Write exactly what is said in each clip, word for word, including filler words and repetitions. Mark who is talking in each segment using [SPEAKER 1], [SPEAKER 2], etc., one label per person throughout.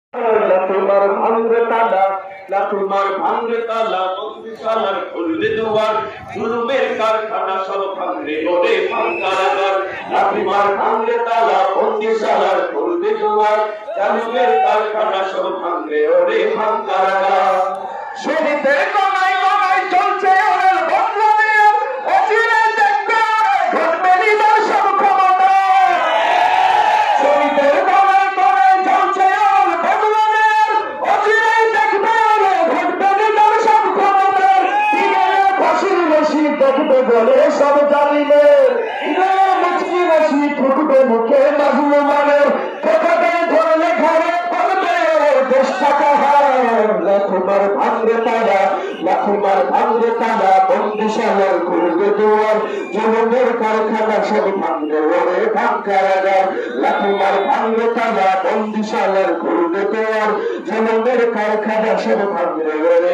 [SPEAKER 1] তোমার ভাঙ্গে তালা না তোমার ভাঙ্গে তালা বন্দিশালার খুলবে দুয়ার জুলুমের কারখানা সব ভাঙবে ওরে ভাঙ্গারাগার না তোমার ভাঙ্গে তালা বন্দিশালার খুলবে দুয়ার জুলুমের কারখানা সব ভাঙবে ওরে ভাঙ্গারাগার শহীদের কমাই কমাই চলছে ওদের বদলানের অচিরে দেখবে ঘটবে নিদার সব ক্ষমতা শহীদের কমাই কমাই চলছে ওদের বদলানের অচিরে দেখবে ঘটবে নিদার সব ক্ষমতা দিনে ফাঁসির রশি দেখবে বলে সব জালিমের দিনে মুচকি রশি ঠুকবে মুখে মাজলুমানের কথাটা ধরলে ঘরে পড়বে দেশটাকে তোমার ভাঙ্গে তালা তোমার ভাঙ্গে তালা বন্দিশালার খুলবে দুয়ার জুলুমের কারখানা সব ভাঙবে ওরে ভাঙ্গারাগার তোমার ভাঙ্গে তালা বন্দিশালার খুলবে দুয়ার জুলুমের কারখানা সব ভাঙবে ওরে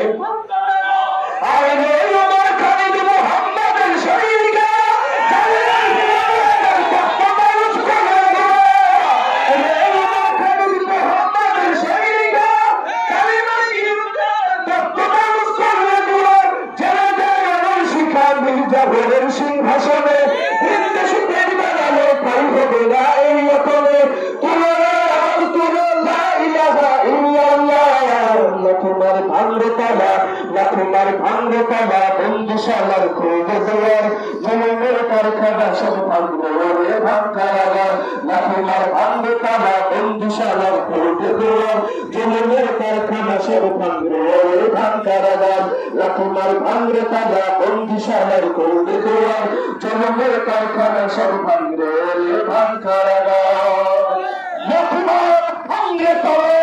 [SPEAKER 1] সিংহাসনে তোমার ভাঙ্গে তালা তোমার ভাঙ্গে তালা বন্দিশালার খুলবে দুয়ার জুলুমের কারখানা সব ভাঙবে ওরে ভাঙ্গারাগার তোমার ভাঙ্গে তালা বন্দিশালার খুলবে দুয়ার জুলুমের কারখানা সব ভাঙবে ওরে ভাঙ্গারাগার তোমার ভাঙ্গে তালা বন্দিশালার খুলবে দুয়ার জুলুমের কারখানা সব ভাঙবে ওরে ভাঙ্গারাগার তোমার ভাঙ্গে তালা